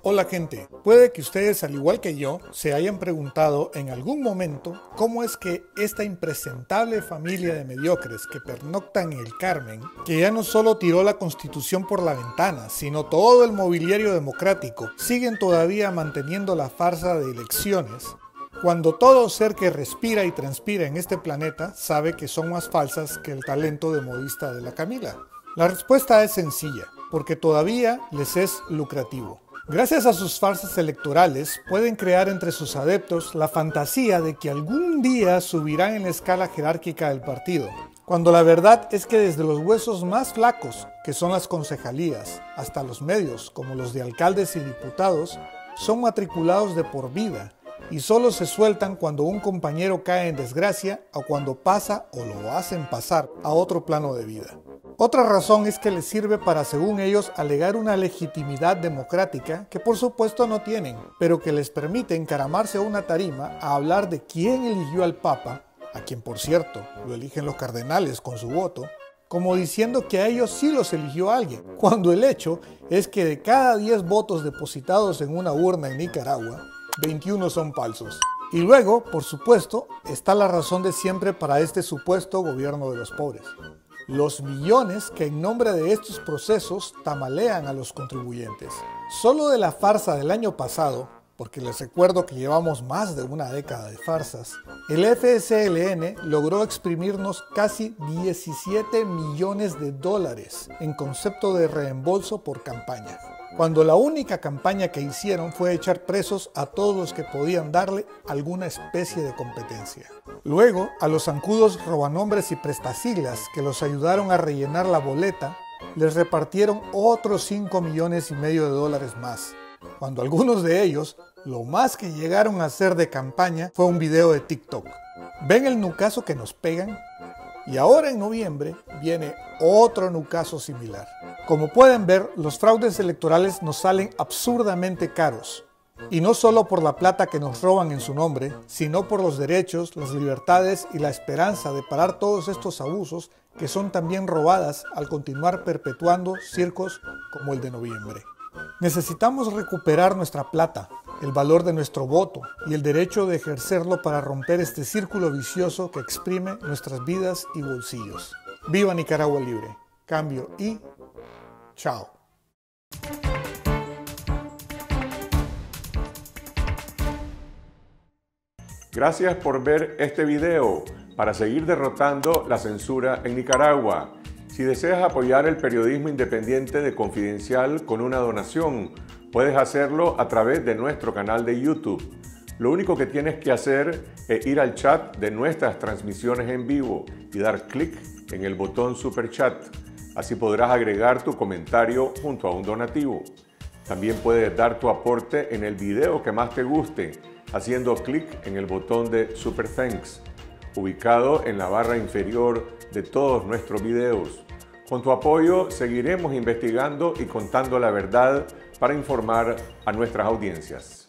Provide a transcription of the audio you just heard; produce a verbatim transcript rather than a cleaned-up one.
Hola gente, puede que ustedes al igual que yo se hayan preguntado en algún momento cómo es que esta impresentable familia de mediocres que pernoctan en el Carmen, que ya no solo tiró la Constitución por la ventana, sino todo el mobiliario democrático, siguen todavía manteniendo la farsa de elecciones, cuando todo ser que respira y transpira en este planeta sabe que son más falsas que el talento de modista de la Camila. La respuesta es sencilla, porque todavía les es lucrativo. Gracias a sus farsas electorales, pueden crear entre sus adeptos la fantasía de que algún día subirán en la escala jerárquica del partido, cuando la verdad es que desde los huesos más flacos, que son las concejalías, hasta los medios, como los de alcaldes y diputados, son matriculados de por vida, y solo se sueltan cuando un compañero cae en desgracia o cuando pasa o lo hacen pasar a otro plano de vida. Otra razón es que les sirve para, según ellos, alegar una legitimidad democrática que por supuesto no tienen, pero que les permite encaramarse a una tarima a hablar de quién eligió al Papa, a quien por cierto lo eligen los cardenales con su voto, como diciendo que a ellos sí los eligió alguien, cuando el hecho es que de cada diez votos depositados en una urna en Nicaragua, veintiuno son falsos. Y luego, por supuesto, está la razón de siempre para este supuesto gobierno de los pobres: los millones que en nombre de estos procesos tamalean a los contribuyentes. Solo de la farsa del año pasado, porque les recuerdo que llevamos más de una década de farsas, el F S L N logró exprimirnos casi diecisiete millones de dólares en concepto de reembolso por campaña, cuando la única campaña que hicieron fue echar presos a todos los que podían darle alguna especie de competencia. Luego, a los zancudos robanombres y prestasiglas que los ayudaron a rellenar la boleta, les repartieron otros cinco millones y medio de dólares más, cuando algunos de ellos, lo más que llegaron a hacer de campaña fue un video de TikTok. ¿Ven el nucazo que nos pegan? Y ahora en noviembre viene otro nucazo similar. Como pueden ver, los fraudes electorales nos salen absurdamente caros. Y no solo por la plata que nos roban en su nombre, sino por los derechos, las libertades y la esperanza de parar todos estos abusos que son también robadas al continuar perpetuando circos como el de noviembre. Necesitamos recuperar nuestra plata, el valor de nuestro voto y el derecho de ejercerlo para romper este círculo vicioso que exprime nuestras vidas y bolsillos. ¡Viva Nicaragua Libre! Cambio y chao. Gracias por ver este video para seguir derrotando la censura en Nicaragua. Si deseas apoyar el periodismo independiente de Confidencial con una donación, puedes hacerlo a través de nuestro canal de YouTube. Lo único que tienes que hacer es ir al chat de nuestras transmisiones en vivo y dar clic en el botón Super Chat. Así podrás agregar tu comentario junto a un donativo. También puedes dar tu aporte en el video que más te guste, haciendo clic en el botón de Super Thanks, ubicado en la barra inferior de todos nuestros videos. Con tu apoyo seguiremos investigando y contando la verdad para informar a nuestras audiencias.